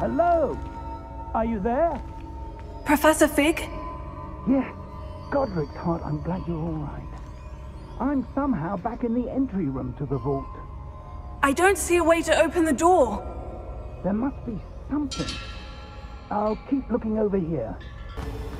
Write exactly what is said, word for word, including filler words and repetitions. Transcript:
Hello? Are you there? Professor Fig? Yes. Godric's heart, I'm glad you're all right. I'm somehow back in the entry room to the vault. I don't see a way to open the door. There must be something. I'll keep looking over here.